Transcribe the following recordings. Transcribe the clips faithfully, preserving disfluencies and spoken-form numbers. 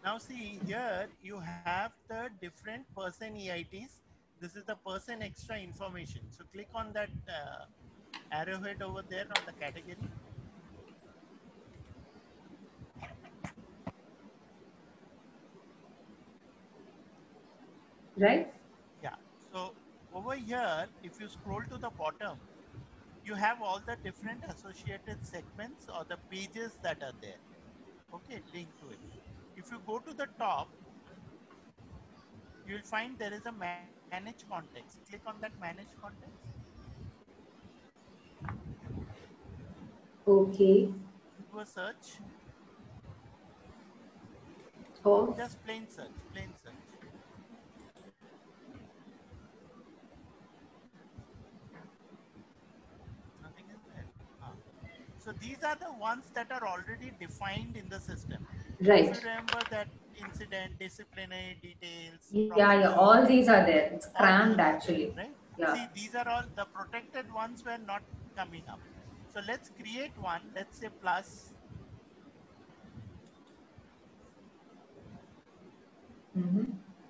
Now see here you have the different person E I Ts. This is the person extra information. So click on that uh, arrowhead over there on the category. Right? Yeah. So over here, if you scroll to the bottom, you have all the different associated segments or the pages that are there. Okay, linked to it. If you go to the top, you will find there is a manage context. Click on that manage context. Okay. Do a search. Oh, Just plain search. Plain search. Nothing is there. Ah. So these are the ones that are already defined in the system. If you right. remember that incident, disciplinary details, Yeah, yeah. property, All these are there. It's all crammed those are there, actually. right? Yeah. See, these are all the protected ones were not coming up. So let's create one. Let's say plus. Mm-hmm.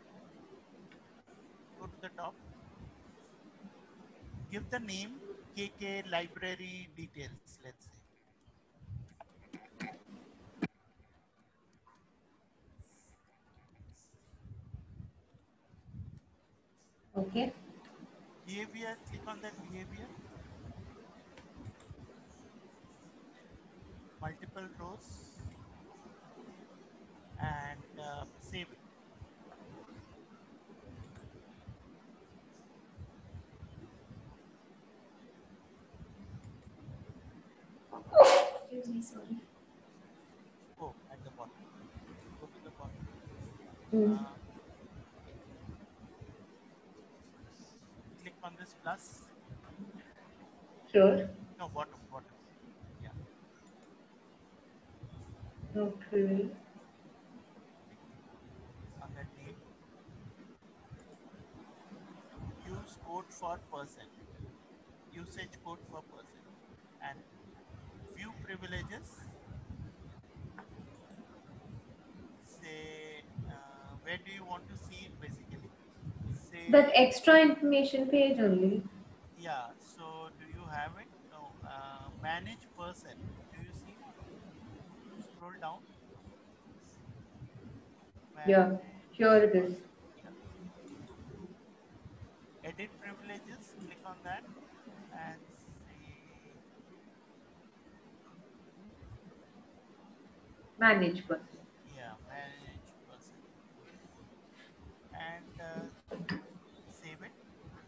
Go to the top. Give the name K K library details. Let's say. Okay. Behavior. Click on that behavior. Multiple rows and uh, save it. Excuse me, sorry. Oh, at the bottom. Go to the bottom. Mm. Uh, click on this plus. Sure. No, bottom, bottom. Yeah. Okay. On that name. Use code for person. Usage code for person. And view privileges. Say, uh, where do you want to see it basically? That Say, extra information page only. yeah. So do you have it? No. Uh, manage person. Do you see? Scroll down. Yeah. Manage Here it is. person. Yeah. Edit privileges. Click on that and see. Manage person. Yeah, manage person and uh, save it.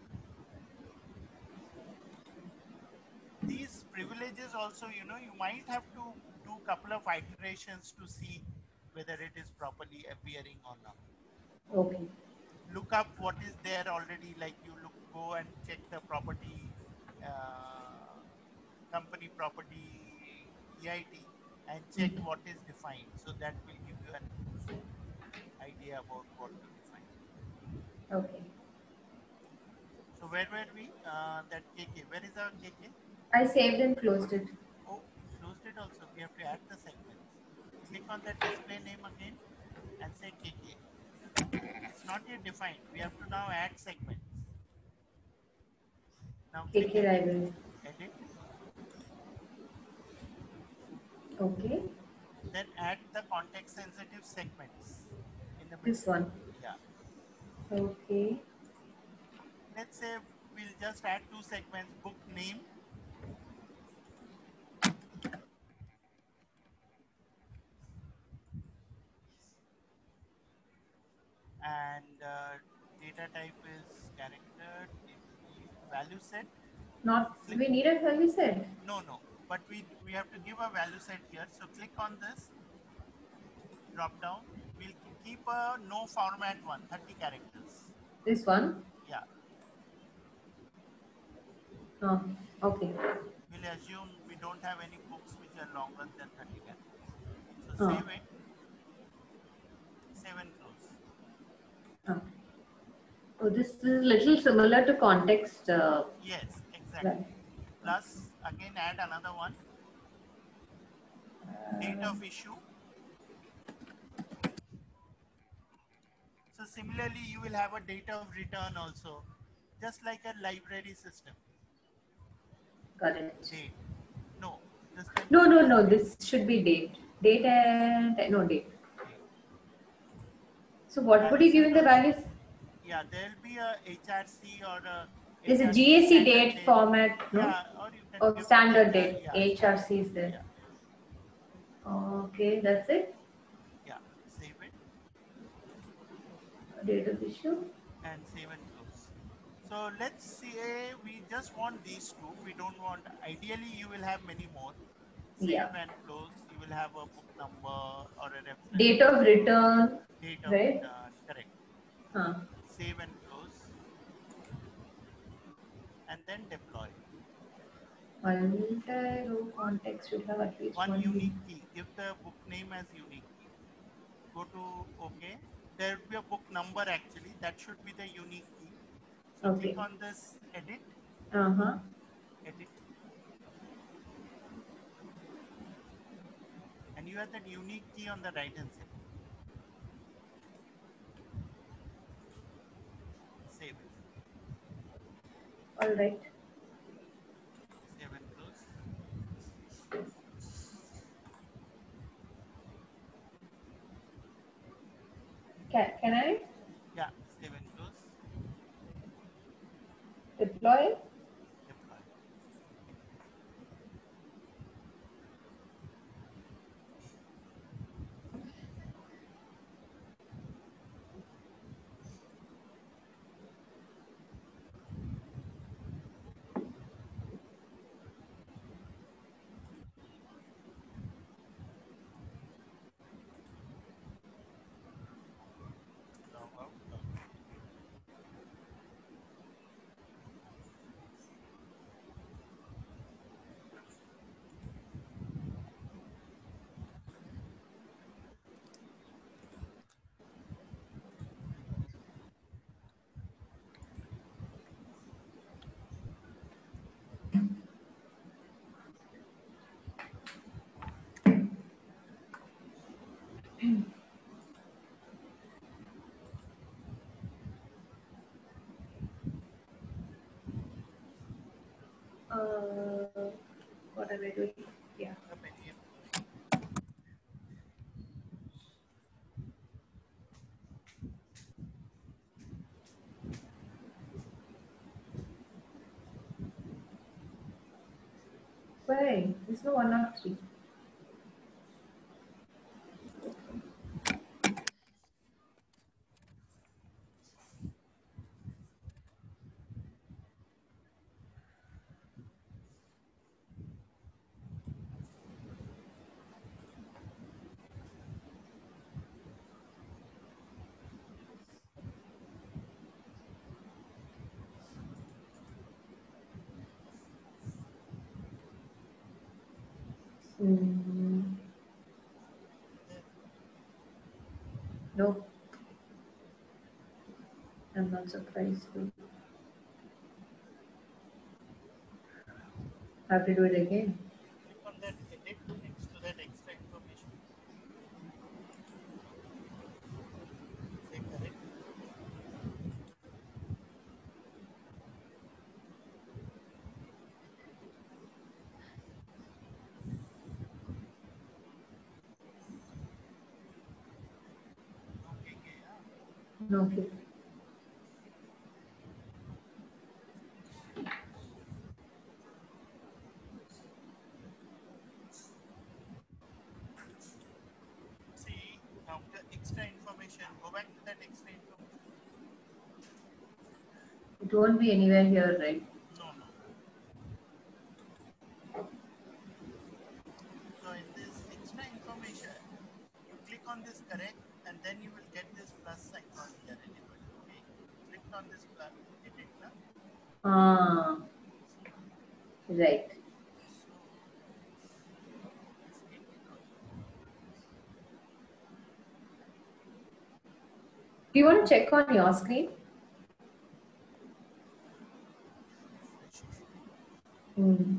These privileges also, you know, you might have to do couple of iterations to see whether it is properly appearing or not. Okay. Look up what is there already, like you look, go and check the property, uh, company property E I T and check Mm. what is defined. So that will give you an idea about what to define. Okay. So where were we? Uh, that K K. Where is our K K? I saved and closed it. Oh, closed it also. We have to add the segments. Click on the display name again and say K K. It's not yet defined. We have to now add segments. Now K click K edit. library. Edit. Okay. Then add the context sensitive segments in the middle. This one. Yeah. Okay. Let's say we'll just add two segments, book name and uh, data type is character, value set. Not Click. we need a value set. No, no, but we we have to give a value set here. So click on this drop down. We'll keep a no format one, thirty characters. This one. Yeah, Oh, okay. we'll assume we don't have any books which are longer than thirty characters. So Oh, save it, save and close. oh. Oh, this is little similar to context. Uh, Yes, exactly. right. Plus again add another one, date Uh, of issue. So similarly, you will have a date of return also, just like a library system. Got it. Date. No, this time No, it no, is no. date. This should be date. Date and no date. Date. So what would you Values give and in the also, values? yeah, there will be a H R C or a There's a H R C G A C standard date date. format, no? Yeah, or you can Or give a standard H R, date. yeah, standard H R C is date. there. Yeah, Okay, that's it. yeah. Save it Date of issue. and save and close. So let's say we just want these two. We don't want, ideally, you will have many more. Save Yeah. and close. You will have a book number or a reference Date of number, return, date of right? return. Correct. Huh. Save and close, and then deploy. Multi-row context should have at least One one key. unique key. Give the book name as unique key. Go to OK. There will be a book number actually. That should be the unique key. So click Okay. on this edit, Uh-huh. edit, and you have that unique key on the right hand side. Save it. All right. Save and close. Can, can I Yeah, save and close. deploy? Deploy. Log out. Log in. Uh, what am I doing? Yeah. The Palium. Why? There's no one not three. Mm, no, I'm not surprised. Have to do it again. Click on that edit next to that extra information. Say correct. Okay, okay, yeah. No, okay. See, now the extra information. Go back to that extra information. It won't be anywhere here, right? No, no. So in this extra information, you click on this correct, and then you will get this plus icon here enabled. Okay. Click on this plus edit now. Ah, right. So this edit also. Do you want to check on your screen? Refresh. Mm.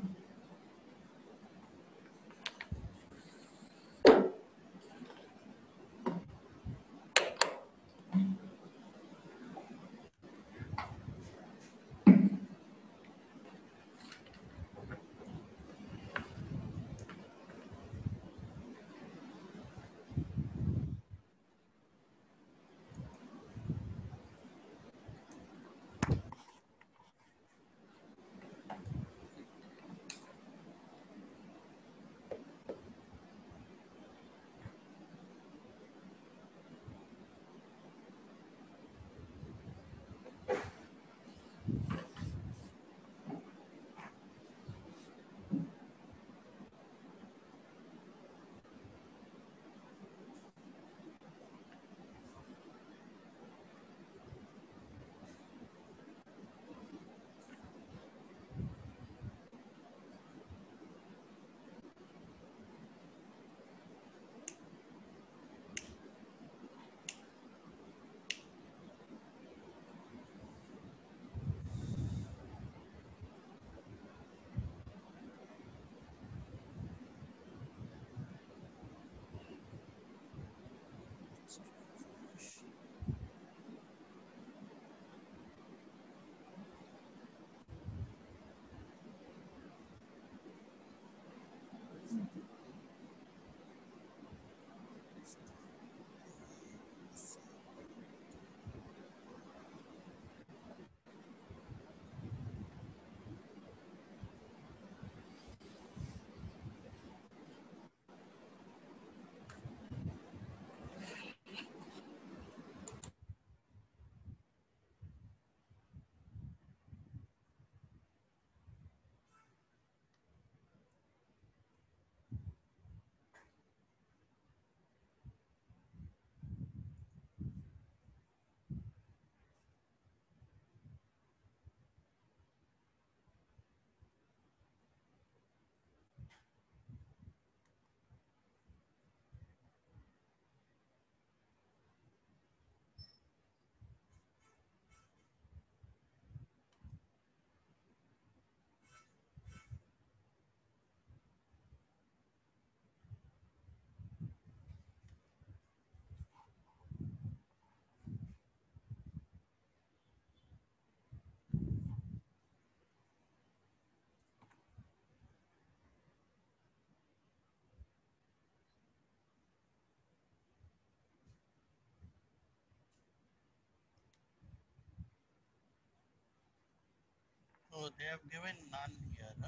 So they have given none here. Huh?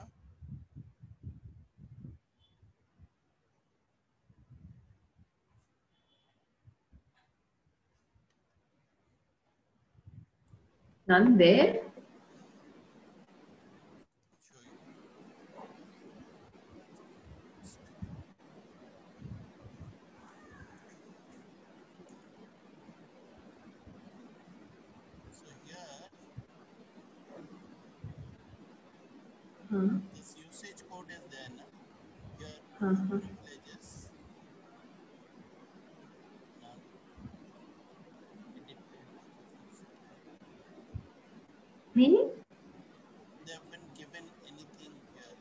None there? Show you. So here, Huh? this usage code is there. Na? Here, uh, Uh-huh. privileges, none, edit privileges. Meaning? They haven't given anything here.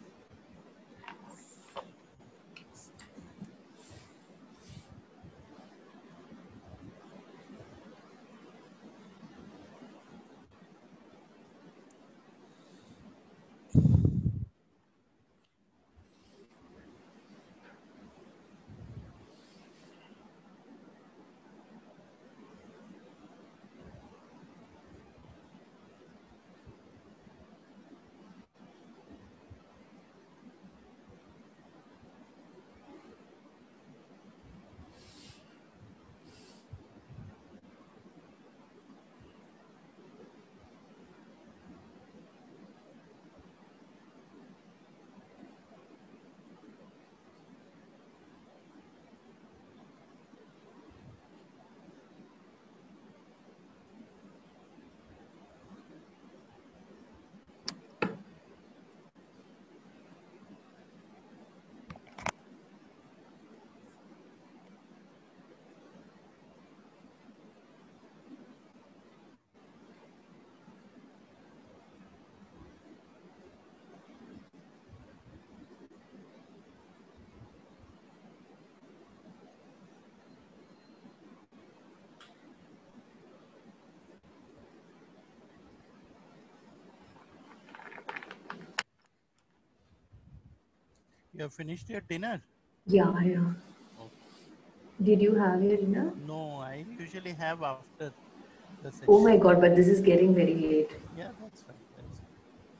You have finished your dinner? Yeah, yeah. Okay. Did you have your dinner? No, I usually have after the Oh my session. God, but this is getting very late. Yeah, that's fine. That's fine.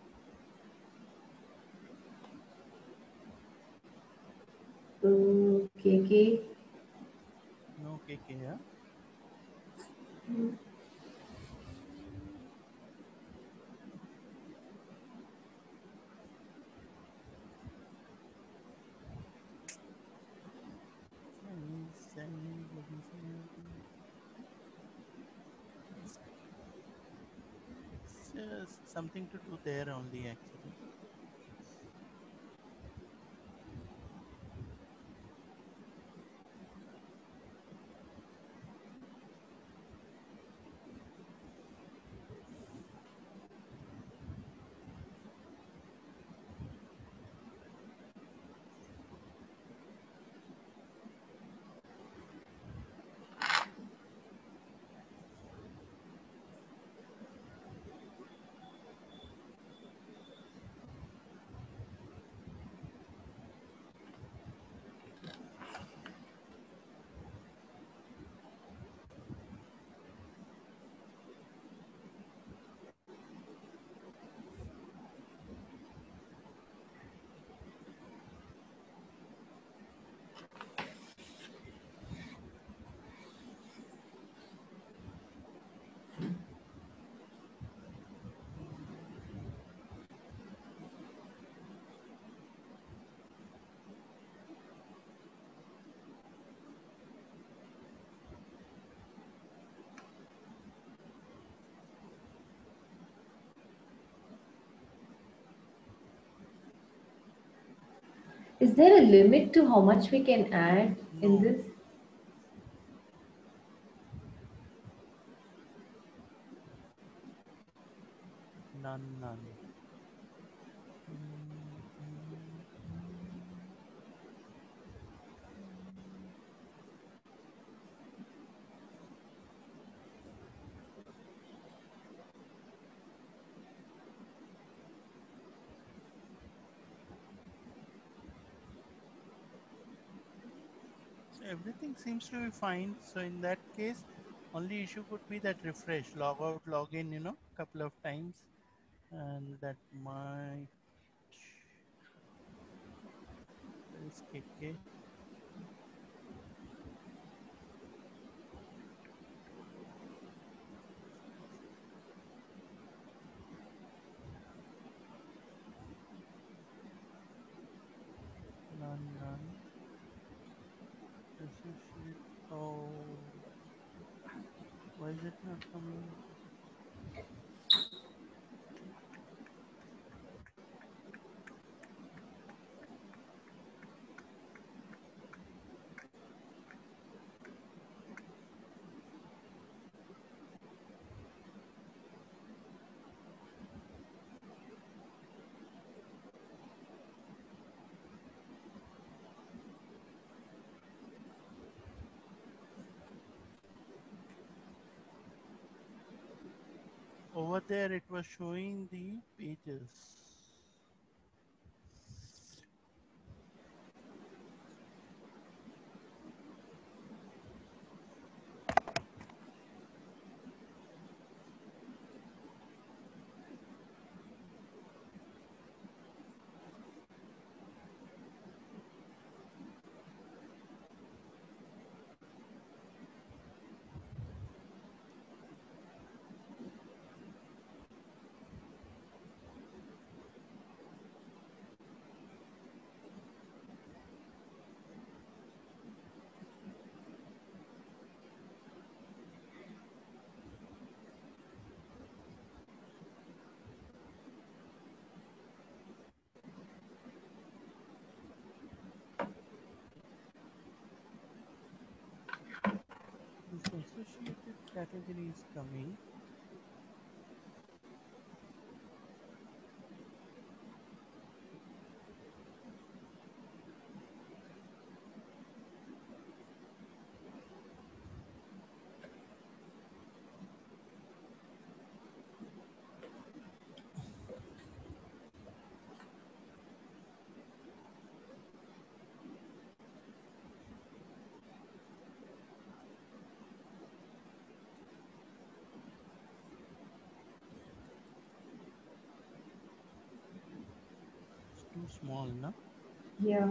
Okay, okay. No K K, yeah? Chinese, Chinese, let me see. It's just something to do there only, actually. Is there a limit to how much we can add in No, this? none, none. Mm, mm, mm, mm. So everything seems to be fine. So in that case, only issue could be that refresh, log out, log in, you know, couple of times, and that might. Where is K K? None, none. Associate. Oh, why is it not coming? Over there, it was showing the pages. This associated category is coming. It's too small, no? Yeah.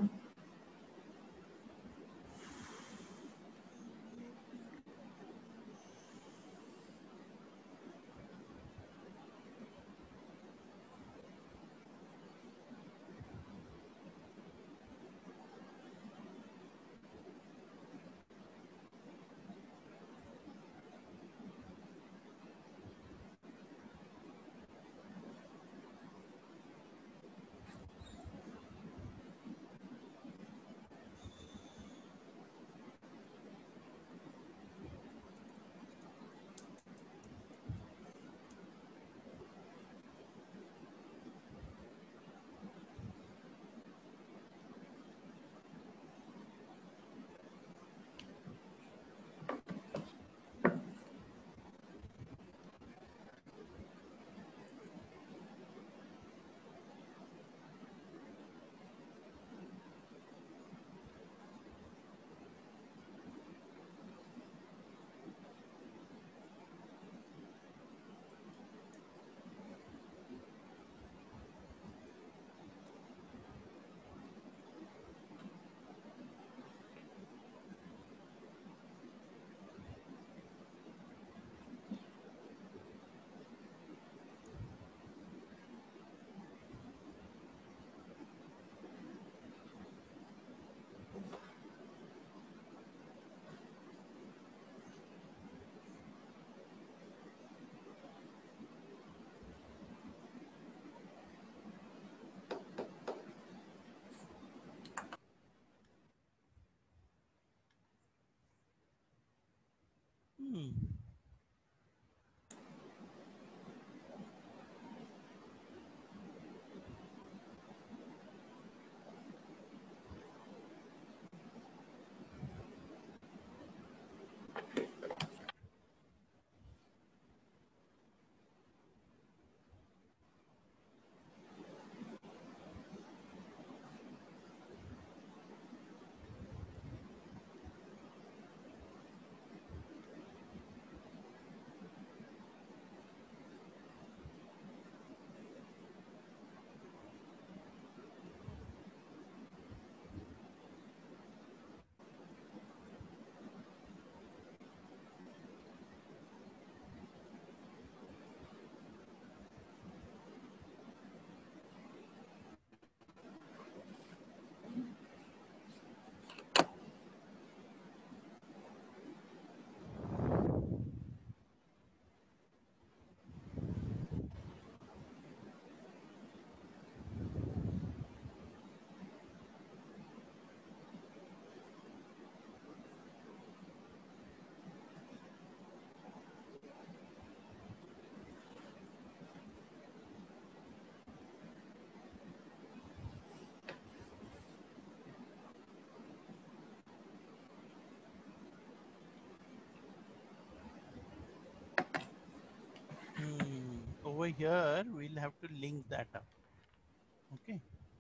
over here we'll have to link that up. Okay,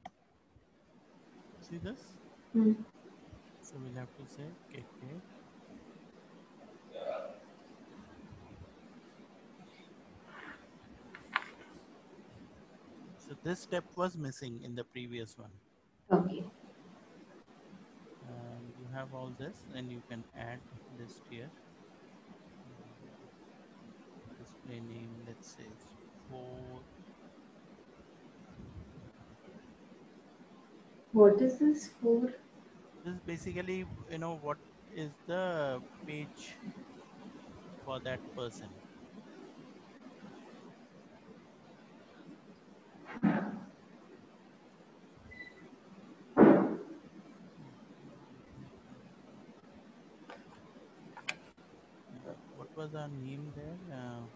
see this? Mm. So we'll have to say K K. So this step was missing in the previous one. Okay. And you have all this, and you can add list here. Display name, let's say four. What is this for? This is basically, you know, what is the page for that person. Uh, what was our name there? Uh,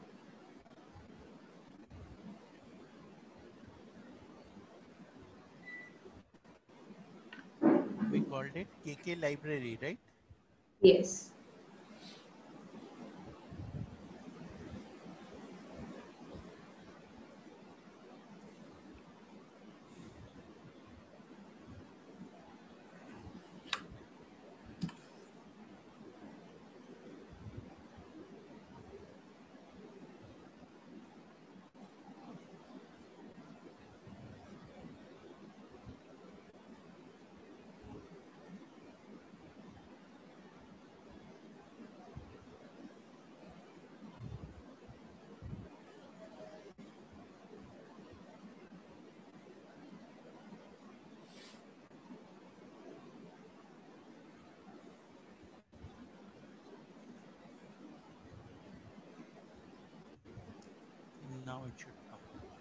we called it K K library, right? Yes. Now it should come.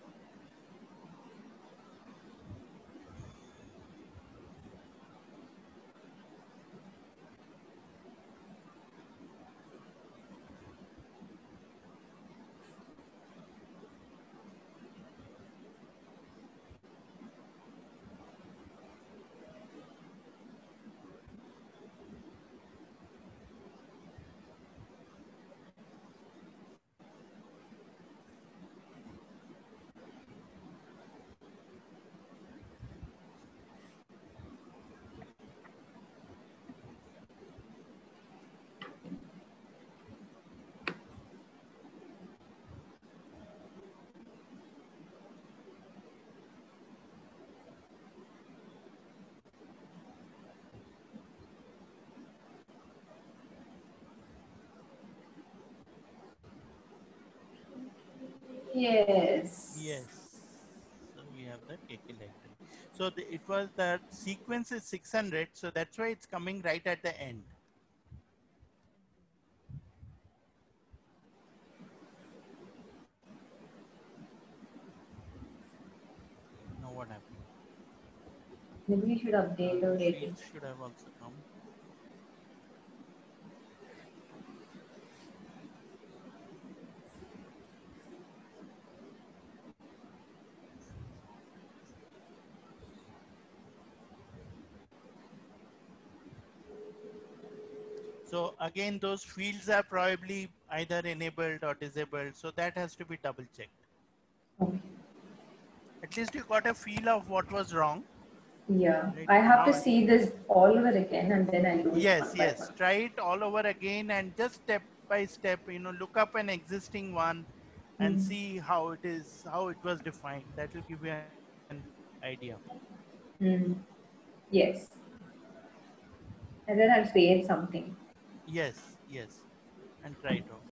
Yes. Yes. So we have the K K library. So the, it was that sequence is six hundred. So that's why it's coming right at the end. Now what happened? Maybe we should update Uh, the rating. fields should have also come. So again, those fields are probably either enabled or disabled. So that has to be double checked. Okay. At least you got a feel of what was wrong. Yeah. Right I have to now, see this all over again and then I'll do it yes, one by yes. one. Try it all over again and just step by step, you know, look up an existing one and Mm. see how it is, how it was defined. That will give you an idea. Mm. Yes. And then I'll create something. Yes, yes. And try it out.